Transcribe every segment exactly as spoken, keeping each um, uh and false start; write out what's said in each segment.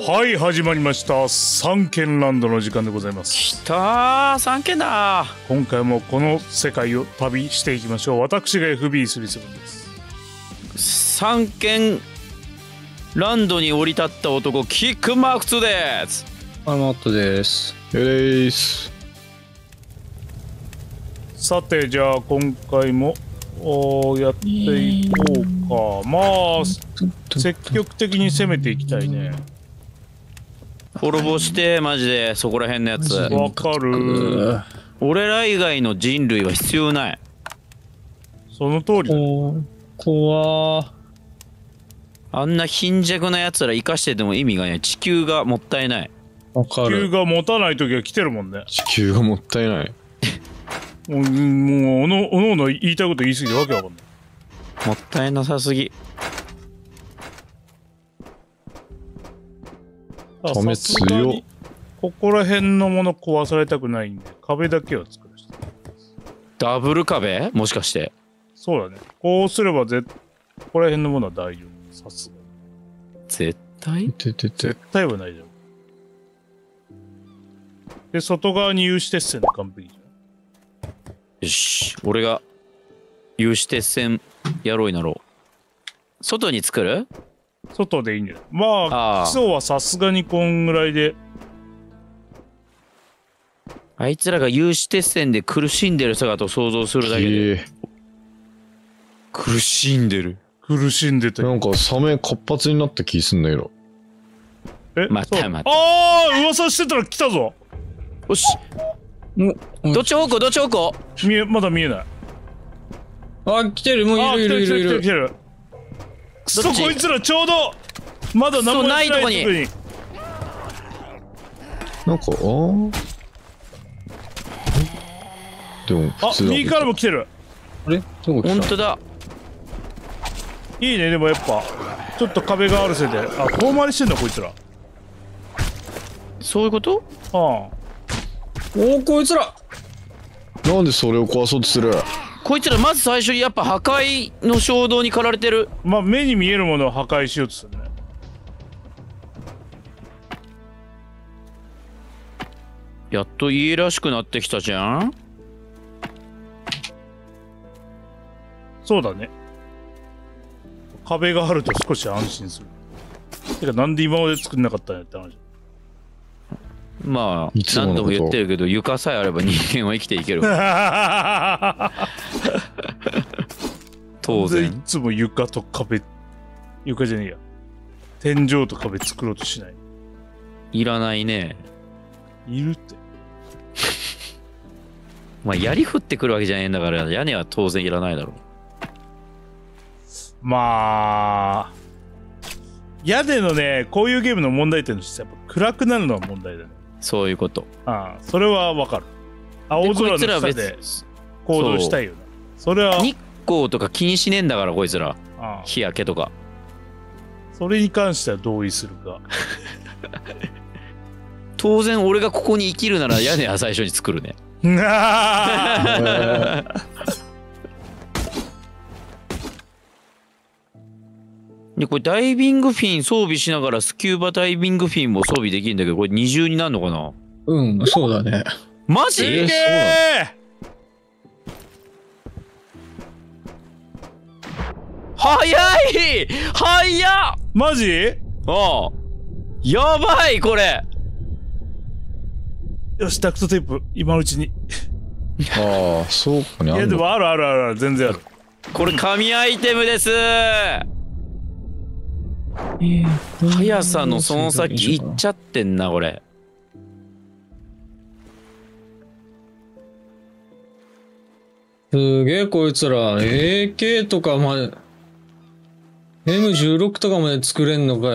はい、始まりました三軒ランドの時間でございます。 きたー、三軒だー。 今回もこの世界を旅していきましょう。私が エフビースリーセブン です。 三軒ランドに降り立った男、キックマークツーです。 アマットです。 よれーす。 さて、じゃあ今回もやっていこうか。まあ積極的に攻めていきたいね。 滅ぼしてマジでそこら辺のやつ。 わかる。 俺ら以外の人類は必要ない。 その通りだ。 怖ー。 あんな貧弱なやつら生かしてても意味がない。地球がもったいない。 わか地球る。 が持たない時は来てるもんね。 地球がもったいない。 もう、もうおのおのおの言いたいこと言い過ぎてわけわかんない。 もったいなさすぎ。 米強っ。 ここら辺のもの壊されたくないんで壁だけは作らせて。 ダブル壁もしかして。 そうだね。こうすればぜここら辺のものは大丈夫。さすがに絶対ててて。 絶対はないじゃん。で外側に有刺鉄線で完璧じゃん。 よし、俺が有刺鉄線やろうになろう。外に作る？ 外でいいんじゃない？まああー基礎はさすがにこんぐらいで。 あいつらが有刺鉄線で苦しんでる姿を想像するだけで、 え苦しんでる。 苦しんでてー、なんかサメ活発になった気すんだけど。 えそう待って待ってああ噂してたら来たぞ。 よし、 おどっち方向どっち方向？ 見えまだ見えない。 あ、来てる。もうあいるいるいるいる。 来てる来てる来てる。くそどっちこいつらちょうどまだ何もやってないとこに。 なんか、あーでもあ普通だ。 右からも来てる。 あれどこ来た？ 本当だ。 いいね。でもやっぱちょっと壁があるせいで、あ遠回りしてんだこいつら。 そういうこと？ ああおー、こいつら。 なんでそれを壊そうとする？ こいつらまず最初にやっぱ破壊の衝動に駆られてる。 まあ目に見えるものを破壊しようとするね。 やっと家らしくなってきたじゃん。 そうだね。壁があると少し安心する。てかなんで今まで作んなかったんやって話。 まあいつものこと何度も言ってるけど、床さえあれば人間は生きていけるわ。当でい然。 つも床と壁、床じゃねえや。天井と壁作ろうとしない。 いらないね。 いるって。 まあ槍降ってくるわけじゃねえんだから、屋根は当然いらないだろう。 まあ屋根のねこういうゲームの問題点としてやっぱ暗くなるのは問題だね。 そういうこと。 ああそれはわかる。青空の下で行動したいよな。それは日光とか気にしねえんだからこいつら。 ああ日焼けとか。 それに関しては同意するが当然俺がここに生きるなら屋根は最初に作るね。でこれダイビングフィン装備しながらスキューバダイビングフィンも装備できるんだけど、これ二重になるのかな？ うん、そうだね。 マジ？ すげえ。 早い早っ。 マジ？ ああやばいこれ。 よしダクトテープ今のうちに。 ああ、そうかね。 いやであんのもあるあるあるある全然ある。 これ神アイテムです。速さのその先行っちゃってんなこれ。 すげえこいつら エーケー とかまで エムじゅうろく とかまで作れんのかよ。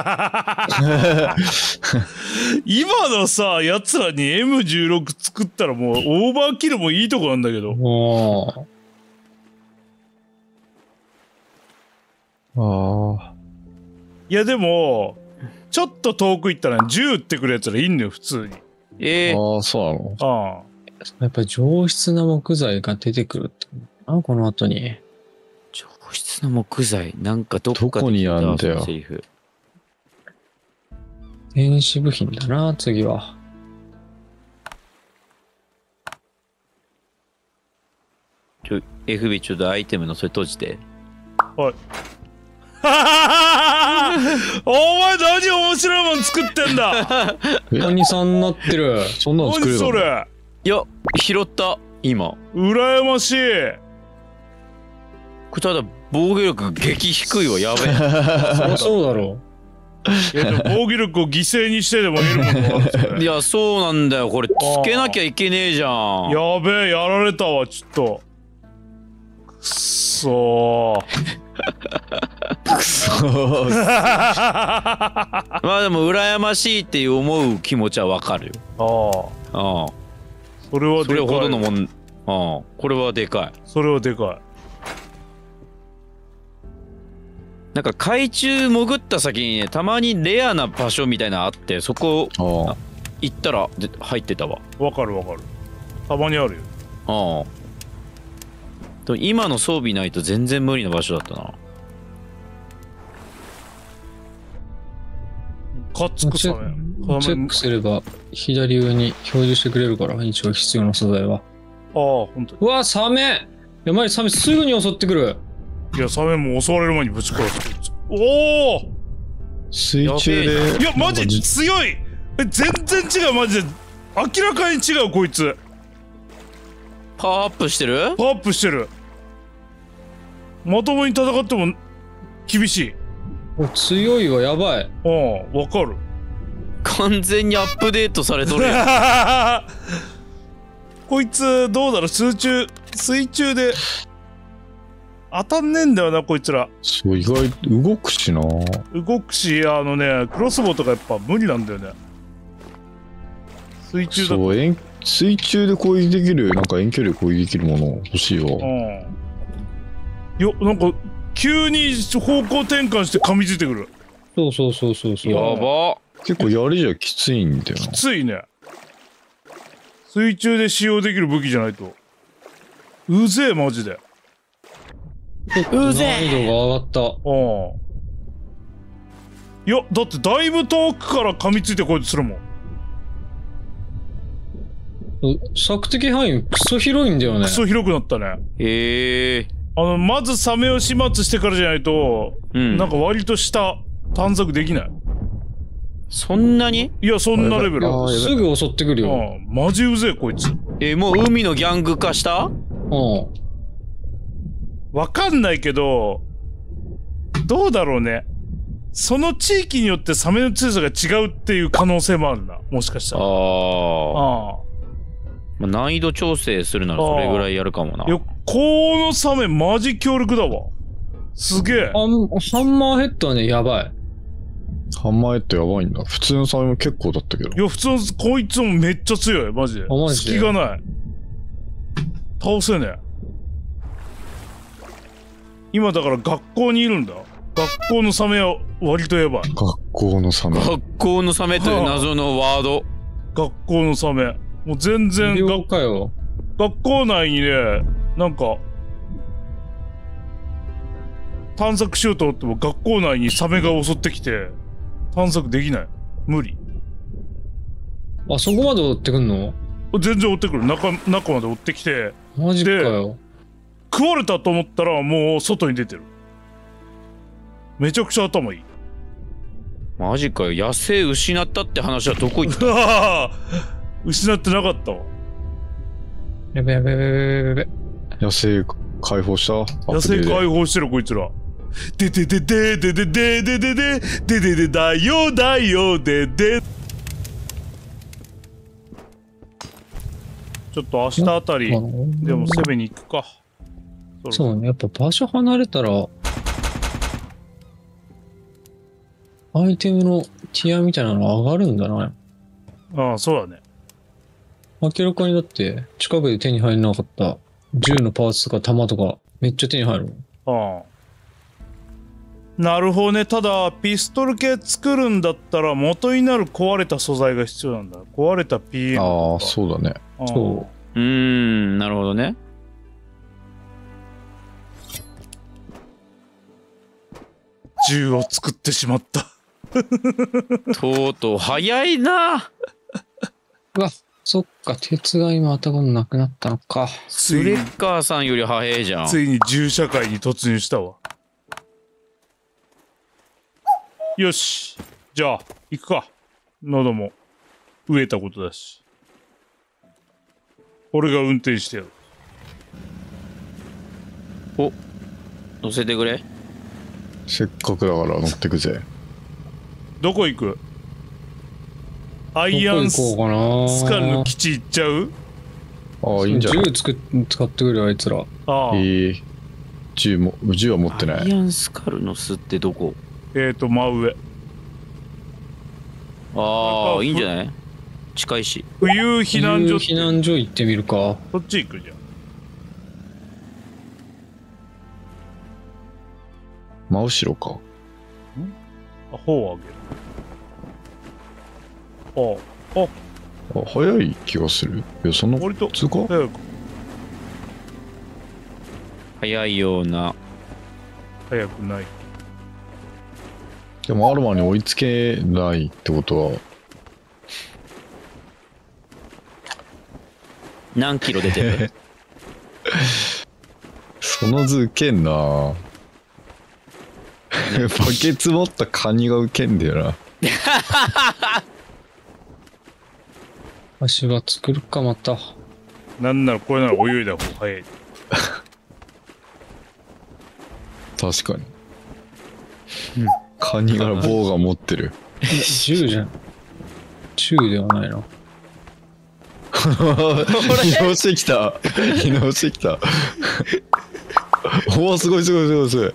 今のさやつらに エムじゅうろく 作ったらもうオーバーキルもいいとこなんだけど。 もああ。 いやでもちょっと遠く行ったら銃撃ってくるやつらいんのよ普通に。 えー、 ああ、そうなの。 ああうやっぱり上質な木材が出てくるってあこの後に。 上質な木材なんかどっかでどこにあんだよセリフ。 電子部品だな、次は。 ちょ エフビー ちょっとアイテムのそれ閉じて。 はい。お前何面白いもん作ってんだ。 何さんになってる。 そんなの作れるの？ 何それ。 いや拾った今。 羨ましい。 これただ防御力激低いわ、やべえ。 そりゃそうだろいやでも防御力を犠牲にしてでも得るものがあるんですよね。 いやそうなんだよ、これつけなきゃいけねえじゃん。 やべえ、やられたわ、ちょっと。くっそー。 くそー。 まあでも羨ましいって思う気持ちはわかるよ。 ああ、 ああ、 それはでかい。 それほどのもん。ああ、これはでかい。 それはでかなんか海中潜った先にね、たまにレアな場所みたいなのあって、そこああ。 行ったらで入ってたわ。 い。わかるわかる。たまにあるよ。 ああ。でも今の装備ないと全然無理な場所だったな。 かっつくチェさね。 チェックすれば左上に表示してくれるから、一応必要な素材は。 ああ、ほんとに。 うわ、サメ。やばい、サメすぐに襲ってくる。 いや、サメも襲われる前にぶち殺す。おお。 水中で。 いや、マジなんかじ強い。え、全然違う、マジで。明らかに違う、こいつ。 パワーアップしてる？ パワーアップしてる。まともに戦っても厳しい。 お強いわ、やばい。 うん、わかる。 完全にアップデートされとるやん。 こいつどうだろう、水中水中で当たんねえんだよな、こいつら。 そう、意外と動くしな。 動くし、あのね、クロスボウとかやっぱ無理なんだよね。水中だと。 そう、遠水中で攻撃できる、なんか遠距離で攻撃できるもの欲しいわ。 うん。よ、なんか急に方向転換して噛みついてくる。 そうそうそうそうそう。 やば。 結構槍じゃきついんだよな。 きついね。水中で使用できる武器じゃないと。うぜえ、マジで。 うぜ難易度が上がった。 うん。いや、だってだいぶ遠くから噛みついてこいつするもん。 索敵範囲クソ広いんだよね。 クソ広くなったね。 へえ。 あの、まずサメを始末してからじゃないと、 うん。 なんか割と下、探索できない。 そんなに？ いや、そんなレベル。 あーすぐ襲ってくるよ。 うん。マジうぜえ、こいつ。 えーもう海のギャング化した？ うん。 わかんないけど、どうだろうね。その地域によってサメの強さが違うっていう可能性もあるな。もしかしたら。 ああ。 ああ。 まあ難易度調整するならそれぐらいやるかもな。 いや、このサメマジ強力だわ。すげえ。 ハンハンマーヘッドはね、やばい。 ハンマーヘッドやばいんだ。普通のサメも結構だったけど。 いや、普通のこいつもめっちゃ強い。マジで。 あマジで隙がない。倒せねえ。今だから学校にいるんだ。学校のサメは割とやばい。 学校のサメ。 学校のサメという謎のワード。 学校のサメ。もう全然病がかよ。 学校内にね、なんか、探索しようと思っても学校内にサメが襲ってきて、探索できない。無理。 あそこまで追ってくんの？ 全然追ってくる。中、中まで追ってきて、 マジかよ。 食われたと思ったらもう外に出てる。めちゃくちゃ頭いい。 マジかよ。野生失ったって話はどこ行った？ 失ってなかったわ。 やべやべやべやべやべ。 野生解放した野生解放。 放してるこいつら。でででででででででででででだよだよでで。ちょっと明日あたりでも攻めに行くか。 そうね、やっぱ場所離れたら、アイテムのティアみたいなの上がるんだな。 ああ、そうだね。 明らかにだって近くで手に入らなかった銃のパーツとか弾とかめっちゃ手に入るもん。 ああ。なるほどね。ただピストル系作るんだったら元になる壊れた素材が必要なんだ。壊れた ピーエム とか。 ああ、そうだね。 ああそうーん、なるほどね。 銃を作ってしまった。 とうとう早いな。 うわ、そっか、鉄が今頭のなくなったのか。 スレッカーさんより早いじゃん。 ついに銃社会に突入したわ。よし。じゃあ、行くか。喉も飢えたことだし。俺が運転してやる。 お、乗せてくれ。 せっかくだから乗ってくぜ。 どこ行く？アイアンスどこ行こうかな。 スカルの基地行っちゃう？ ああ、いいんじゃない？ 銃つく使ってくるよ、あいつら。 ああ。 ええ銃も、銃は持ってない。 アイアンスカルの巣ってどこ？ えーと、真上。 ああ、いいんじゃない？近いし。 冬避難所って避難所行ってみるか。 そっち行くじゃん。 真後ろか。 あ、砲を上げる。あ、あ、 あ、早い気がする。いや、そんな割と普通か？ 早く。 早いような。 早くない。 でもアルマに追いつけないってことは、 何キロ出てる？ その図ウケんな。バケツ持ったカニがウケんだよな。 足場作るか、また。 なんならこれなら泳いだ方が早い。 確かに。カニが棒が持ってる。 銃じゃん。銃ではないな。 移動してきた。移動してきた。おお、すごいすごいすごいすごい。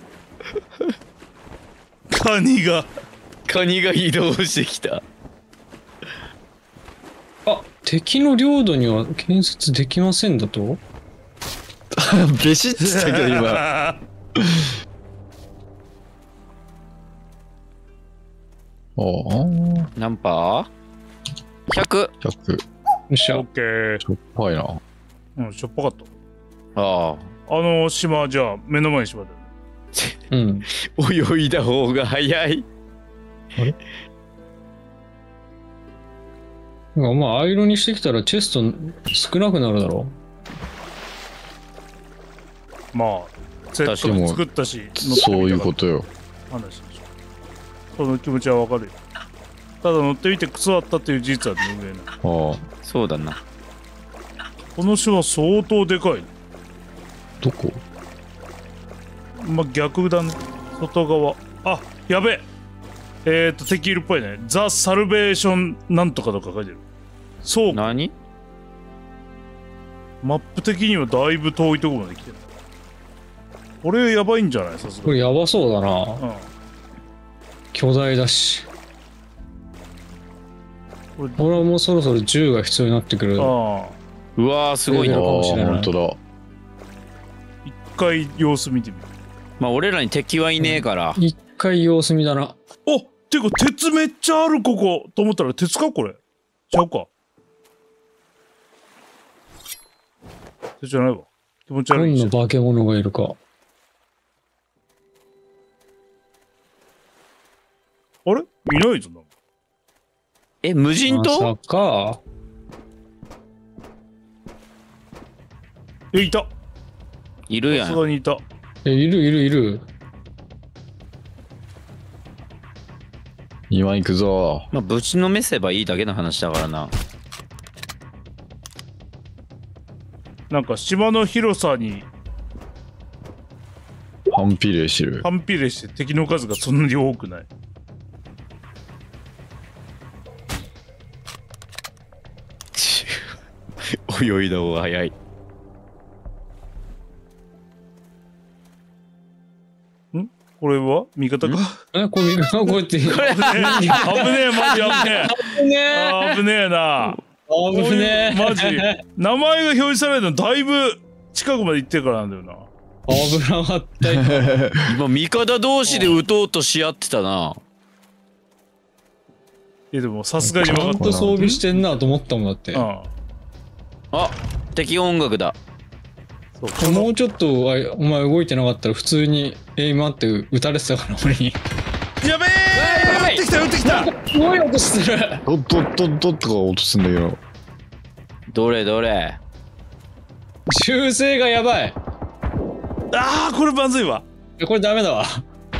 カニが。 カニが移動してきた。 あ、敵の領土には建設できませんだと？ ベシッてしたけど今。ああ。 何パー ?ひゃく。 ひゃく。 よっしゃオッ。ケー。 しょっぱいな。 うん、しょっぱかった。 ああ。 あの島、じゃあ、目の前に島だよ。 うん。 泳いだ方が早い。 なんかまあ、アイロンにしてきたらチェスト少なくなるだろまあ、セットも作ったし、 そういうことよ。 話でしょ。その気持ちはわかるよ。ただ乗ってみてクソだったっていう事実は拭えない。 ああ。 そうだな。 この島相当でかい。 どこ？ まあ、逆だね。外側。あ、やべえ。えーと、敵いるっぽいね。ザ・サルベーションなんとかとか書いてる。そうか。 何？ マップ的にはだいぶ遠いところまで来てる。これやばいんじゃないさすがに。 これやばそうだな。 うん。 巨大だし。 これ、 俺はもうそろそろ銃が必要になってくる。 ああ。 うわーすごいあな。 かもしれない本当だ。 一回様子見てみる。 まあ俺らに敵はいねえから。 一回様子見だな。 おってか鉄めっちゃあるここと思ったら鉄かこれ。ちゃうか。鉄じゃないわ。気持ち悪いじゃん。 どんな化け物がいるか。 あれいないぞな。 え、無人ま島？ さか。 え、いた。さすいるやん。 がにいた。 え、いるいるいる。 今行くぞ。 まあぶちのめせばいいだけの話だからな。 なんか島の広さに反比例してる。 反比例して敵の数がそんなに多くない。 泳いだ方が早い。 これは味方か。 え、これ、こうやって。 これ危ねえ、マジ危ねえ。 危ねえ。 あー危ねえな。こう危いうねえ。 マジ名前が表示されるのだいぶ近くまで行ってからなんだよな。 危なかったよ。 今味方同士で撃とうとし合ってたな。 いやでもさすがにちゃん分かっと装備してんなと思ったもんだってた。。うん。 あ、敵音楽だ。 そうこのもうちょっとあお前動いてなかったら普通にエイムあって撃たれてたから俺に。 やべえ撃ってきた撃ってきすごい音してる。 ドッドッドッドッとか落とすんだけど。 どれどれ。 銃声がやばい。 あーこれまずいわ。 これダメだわ。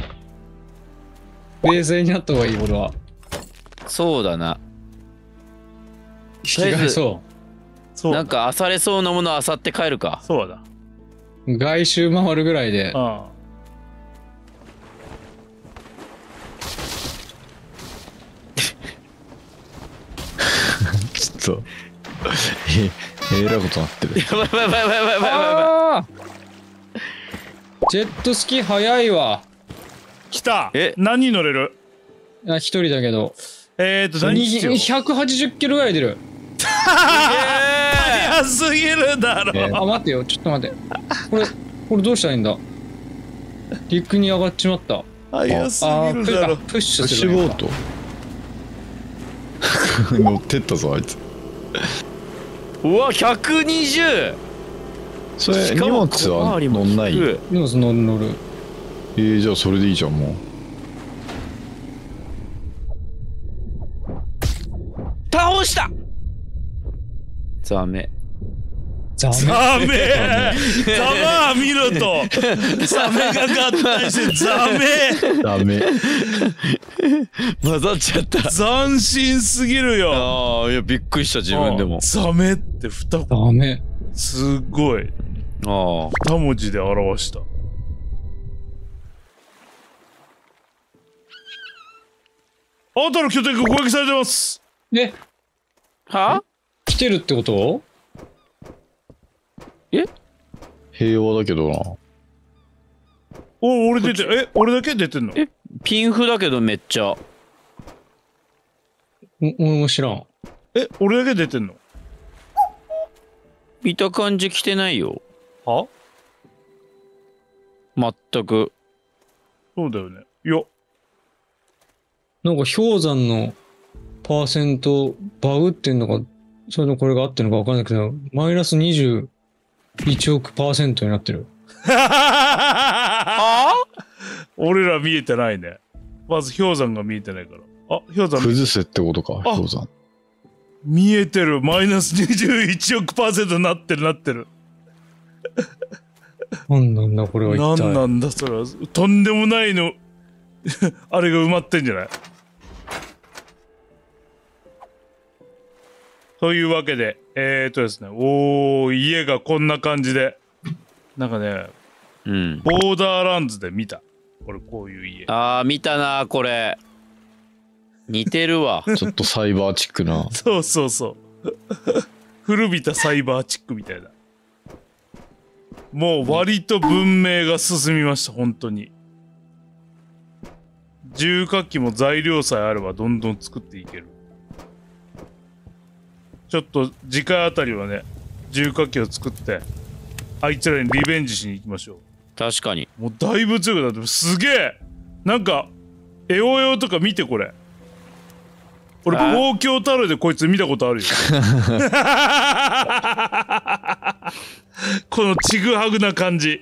冷静になった方がいい、俺は。 そうだな。 引き返そそうなんか漁れそうなもの漁って帰るか。 そうだ。 う。外周回るぐらいで。 あちょっと、え、えらいことなってる。 やばいやばいやばいやばいやばいやばい。 あージェットスキー速いわ。 来た。 え何乗れる？ あ、一人だけど。 えーと何必要？ ひゃくはちじゅっキロぐらい出る。 早すぎるだろ。 えあ、待ってよ、ちょっと待って。これ、これどうしたらいいんだ。陸に上がっちまった。 早すあー、プぎるだろ。 ップッシュプッするのか。 シュボート乗ってったぞ、あいつ。 うわひゃくにじゅう。 それ、荷物は乗んない？え荷物乗る乗る。 ー、じゃあそれでいいじゃん、もう。 倒した。ザメ。 ザメ。 ザメザマ見ろとザメが合体してザメダメ。 混ざっちゃった。 斬新すぎるよ。 ああいやびっくりした自分でも。 ザメってふたザメ。 すごいあ二文字で表した。あなたの拠点が攻撃されてます。 え、 あ。は？ 来てるってこと？ 平和だけどな。 お俺出てえ俺だけ出てんの？ えピンフだけどめっちゃ。 お俺も知らん。 え俺だけ出てんの？ 見た感じ来てないよ。 は？ 全く。 そうだよね。いやなんか氷山のパーセントバグってんのか、それとこれが合ってるのか分かんないけど、マイナスにじゅういちおくパーセントになってる。 俺ら見えてないね。まず氷山が見えてないから。あ氷山崩せってことか、 あ氷山。 見えてる。マイナスにじゅういちおくパーセントになってるなってる。 なんなんだこれは一体。 なんなんだそれは。とんでもないのあれが埋まってんじゃない？というわけでえー、っとですねおー家がこんな感じでなんかねうん。 ボーダーランズで見た俺こういう家。 ああ見たなこれ。似てるわ。 ちょっとサイバーチックな。 そうそうそう古びたサイバーチックみたいな。もう割と文明が進みました本当に。重火器も材料さえあればどんどん作っていける。ちょっと次回あたりはね重火器を作ってあいつらにリベンジしに行きましょう。 確かに。 もうだいぶ強くなってる。すげえなんかエオエオとか見てこれ。俺あ東京太郎でこいつ見たことあるよこのちぐはぐな感じ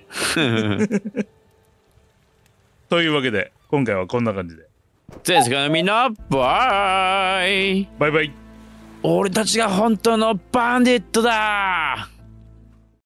というわけで今回はこんな感じで全世界のみんなバイ。 バイバイ。 俺たちが本当のバンディットだ。